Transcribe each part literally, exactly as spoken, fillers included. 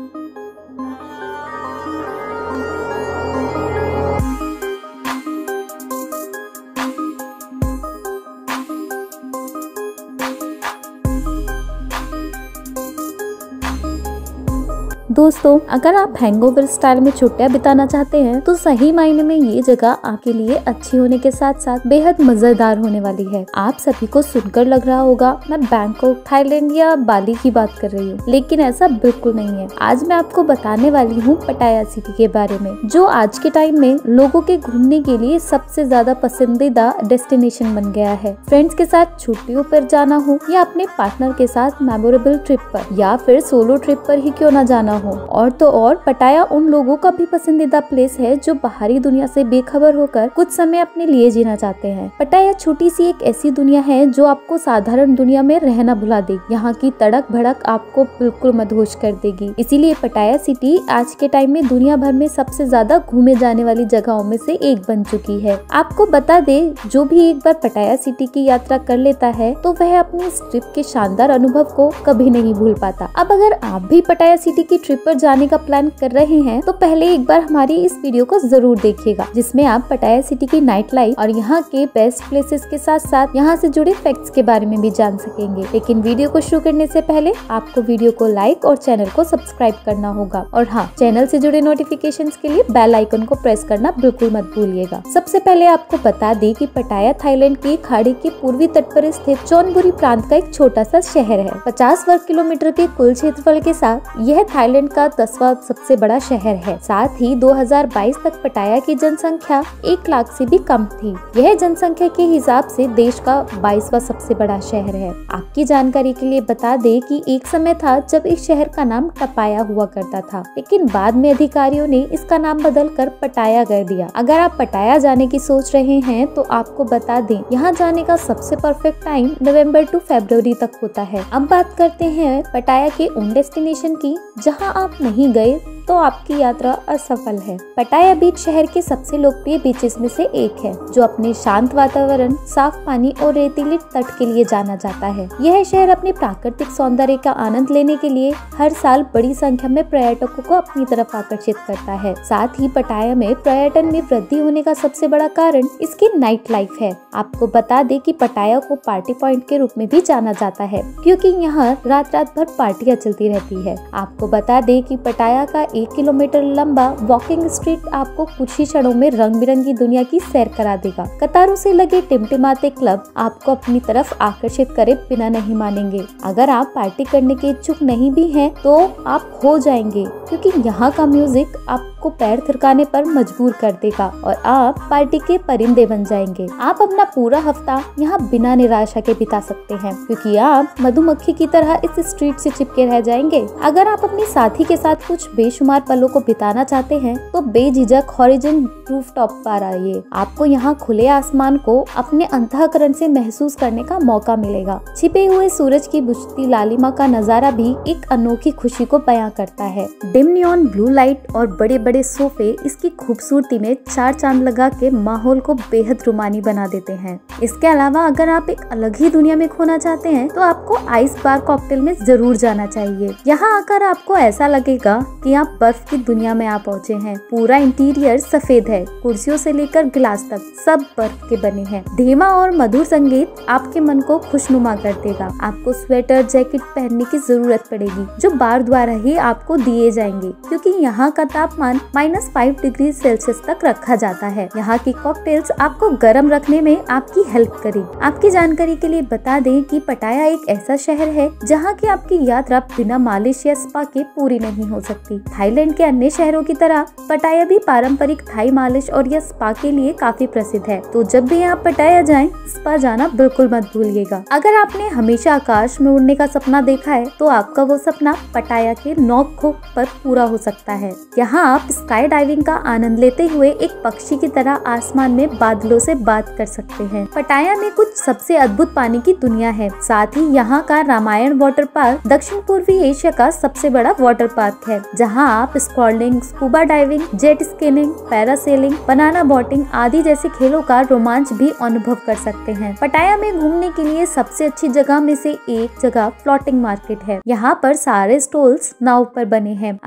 दोस्तों, अगर आप हैंगओवर स्टाइल में छुट्टियां बिताना चाहते हैं तो सही मायने में ये जगह आपके लिए अच्छी होने के साथ साथ बेहद मजेदार होने वाली है। आप सभी को सुनकर लग रहा होगा मैं बैंकॉक, थाईलैंड या बाली की बात कर रही हूँ, लेकिन ऐसा बिल्कुल नहीं है। आज मैं आपको बताने वाली हूँ पटाया सिटी के बारे में, जो आज के टाइम में लोगों के घूमने के लिए सबसे ज्यादा पसंदीदा डेस्टिनेशन बन गया है। फ्रेंड्स के साथ छुट्टियों पर जाना हो या अपने पार्टनर के साथ मेमोरेबल ट्रिप पर या फिर सोलो ट्रिप पर ही क्यों न जाना हो, और तो और पटाया उन लोगों का भी पसंदीदा प्लेस है जो बाहरी दुनिया से बेखबर होकर कुछ समय अपने लिए जीना चाहते हैं। पटाया छोटी सी एक ऐसी दुनिया है जो आपको साधारण दुनिया में रहना भुला देगी। यहाँ की तड़क भड़क आपको बिल्कुल मदहोश कर देगी। इसीलिए पटाया सिटी आज के टाइम में दुनिया भर में सबसे ज्यादा घूमे जाने वाली जगहों में से एक बन चुकी है। आपको बता दे, जो भी एक बार पटाया सिटी की यात्रा कर लेता है तो वह अपनी इस ट्रिप के शानदार अनुभव को कभी नहीं भूल पाता। अब अगर आप भी पटाया सिटी की ट्रिप पर जाने का प्लान कर रहे हैं तो पहले एक बार हमारी इस वीडियो को जरूर देखिएगा, जिसमें आप पटाया सिटी की नाइट लाइफ और यहाँ के बेस्ट प्लेसेस के साथ साथ यहाँ से जुड़े फैक्ट्स के बारे में भी जान सकेंगे। लेकिन वीडियो को शुरू करने से पहले आपको वीडियो को लाइक और चैनल को सब्सक्राइब करना होगा, और हाँ, चैनल से जुड़े नोटिफिकेशंस के लिए बेल आइकन को प्रेस करना बिल्कुल मत भूलिएगा। सबसे पहले आपको बता दें कि पटाया थाईलैंड की खाड़ी के पूर्वी तट पर स्थित चोनबुरी प्रांत का एक छोटा सा शहर है। पचास वर्ग किलोमीटर के कुल क्षेत्रफल के साथ यह थाईलैंड का दसवां सबसे बड़ा शहर है। साथ ही दो हज़ार बाईस तक पटाया की जनसंख्या एक लाख से भी कम थी। यह जनसंख्या के हिसाब से देश का बाईसवां सबसे बड़ा शहर है। आपकी जानकारी के लिए बता दें कि एक समय था जब इस शहर का नाम टपाया हुआ करता था, लेकिन बाद में अधिकारियों ने इसका नाम बदल कर पटाया कर दिया। अगर आप पटाया जाने की सोच रहे हैं तो आपको बता दें, यहाँ जाने का सबसे परफेक्ट टाइम नवंबर टू फरवरी तक होता है। अब बात करते हैं पटाया के उन डेस्टिनेशन की जहाँ आप नहीं गए तो आपकी यात्रा असफल है। पटाया बीच शहर के सबसे लोकप्रिय बीचेस में से एक है, जो अपने शांत वातावरण, साफ पानी और रेतीले तट के लिए जाना जाता है। यह शहर अपने प्राकृतिक सौंदर्य का आनंद लेने के लिए हर साल बड़ी संख्या में पर्यटकों को अपनी तरफ आकर्षित करता है। साथ ही पटाया में पर्यटन में वृद्धि होने का सबसे बड़ा कारण इसकी नाइट लाइफ है। आपको बता दें कि पटाया को पार्टी पॉइंट के रूप में भी जाना जाता है, क्योंकि यहाँ रात रात भर पार्टियां चलती रहती है। आपको बता दें कि पटाया का एक किलोमीटर लंबा वॉकिंग स्ट्रीट आपको कुछ ही क्षणों में रंग बिरंगी दुनिया की सैर करा देगा। कतारों से लगे टिमटिमाते क्लब आपको अपनी तरफ आकर्षित करे बिना नहीं मानेंगे। अगर आप पार्टी करने के इच्छुक नहीं भी हैं तो आप हो जाएंगे, क्योंकि यहाँ का म्यूजिक आपको पैर थिरकाने पर मजबूर कर देगा और आप पार्टी के परिंदे बन जाएंगे। आप अपना पूरा हफ्ता यहाँ बिना निराशा के बिता सकते हैं, क्योंकि आप मधुमक्खी की तरह इस स्ट्रीट से चिपके रह जाएंगे। अगर आप अपने साथी के साथ कुछ बेशुमार पलों को बिताना चाहते हैं तो बेझिझक हॉरिजन रूफटॉप पर आइए। आपको यहाँ खुले आसमान को अपने अंतःकरण से महसूस करने का मौका मिलेगा। छिपे हुए सूरज की बुझती लालिमा का नजारा भी एक अनोखी खुशी को बयां करता है। डिम नियॉन ब्लू लाइट और बड़े बड़े सोफे इसकी खूबसूरती में चार चांद लगा के माहौल को बेहद रुमानी बना देते हैं। इसके अलावा अगर आप एक अलग ही दुनिया में खोना चाहते हैं तो आपको आइस बार कॉकटेल में जरूर जाना चाहिए। यहाँ आकर आपको ऐसा लगेगा कि आप बर्फ की दुनिया में आ पहुँचे हैं। पूरा इंटीरियर सफेद है, कुर्सियों से लेकर गिलास तक सब बर्फ के बने हैं। धीमा और मधुर संगीत आपके मन को खुशनुमा कर देगा। आपको स्वेटर जैकेट पहनने की जरूरत पड़ेगी, जो बार द्वारा ही आपको दिए जाएंगे, क्योंकि यहाँ का तापमान माइनस फाइव डिग्री सेल्सियस तक रखा जाता है। यहाँ की कॉकटेल्स आपको गर्म रखने में आपकी हेल्प करेगी। आपकी जानकारी के लिए बता दें कि पटाया एक ऐसा शहर है जहाँ की आपकी यात्रा बिना मालिश या स्पा के पूरी नहीं हो सकती। थाईलैंड के अन्य शहरों की तरह पटाया भी पारंपरिक थाई मालिश और या स्पा के लिए काफी प्रसिद्ध है। तो जब भी आप पटाया जाएं, स्पा जाना बिल्कुल मत भूलिएगा। अगर आपने हमेशा आकाश में उड़ने का सपना देखा है तो आपका वो सपना पटाया के नॉक पर पूरा हो सकता है। यहाँ आप स्काई डाइविंग का आनंद लेते हुए एक पक्षी की तरह आसमान में बादलों से बात कर सकते हैं। पटाया में कुछ सबसे अद्भुत पानी की दुनिया है। साथ ही यहाँ का रामायण वाटर पार्क दक्षिण पूर्वी एशिया का सबसे बड़ा वाटर पार्क है, जहाँ आप snorkelling, scuba diving, jet skiing, parasailing, banana boating आदि जैसे खेलों का रोमांच भी अनुभव कर सकते हैं। पटाया में घूमने के लिए सबसे अच्छी जगह में से एक जगह फ्लोटिंग मार्केट है। यहाँ पर सारे स्टॉल्स नाव पर बने हैं।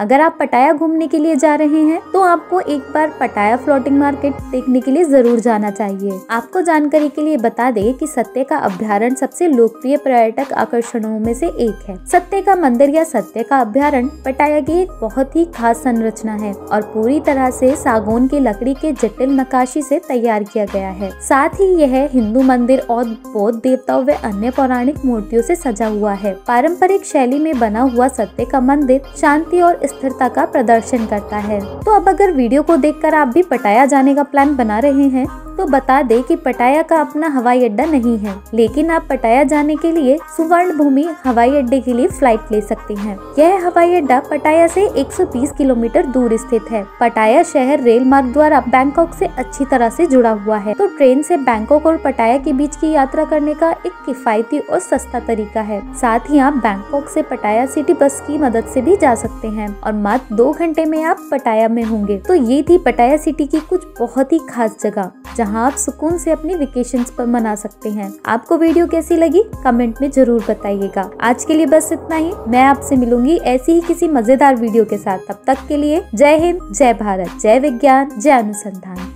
अगर आप पटाया घूमने के लिए जा रहे हैं तो आपको एक बार पटाया फ्लोटिंग मार्केट देखने के लिए जरूर जाना चाहिए। आपको जानकारी के लिए बता दें कि सत्य का अभ्यारण्य सबसे लोकप्रिय पर्यटक आकर्षणों में से एक है। सत्य का मंदिर या सत्य का अभ्यारण्य पटाया की एक बहुत ही खास संरचना है और पूरी तरह से सागौन की लकड़ी के जटिल नक्काशी से तैयार किया गया है। साथ ही यह हिंदू मंदिर और बौद्ध देवताओं व अन्य पौराणिक मूर्तियों से सजा हुआ है। पारंपरिक शैली में बना हुआ सत्य का मंदिर शांति और स्थिरता का प्रदर्शन करता है। तो अब अगर वीडियो को देखकर आप भी पटाया जाने का प्लान बना रहे हैं तो बता दे कि पटाया का अपना हवाई अड्डा नहीं है, लेकिन आप पटाया जाने के लिए सुवर्ण भूमि हवाई अड्डे के लिए फ्लाइट ले सकते हैं। यह हवाई अड्डा पटाया से एक सौ बीस किलोमीटर दूर स्थित है। पटाया शहर रेल मार्ग द्वारा बैंकॉक से अच्छी तरह से जुड़ा हुआ है, तो ट्रेन से बैंकॉक और पटाया के बीच की यात्रा करने का एक किफायती और सस्ता तरीका है। साथ ही आप बैंकॉक से पटाया सिटी बस की मदद से भी जा सकते हैं और मात्र दो घंटे में आप पटाया में होंगे। तो ये थी पटाया सिटी की कुछ बहुत ही खास जगह जहां आप सुकून से अपनी वेकेशंस पर मना सकते हैं। आपको वीडियो कैसी लगी कमेंट में जरूर बताइएगा। आज के लिए बस इतना ही। मैं आपसे मिलूंगी ऐसी ही किसी मजेदार वीडियो के साथ। तब तक के लिए जय हिंद, जय भारत, जय विज्ञान, जय अनुसंधान।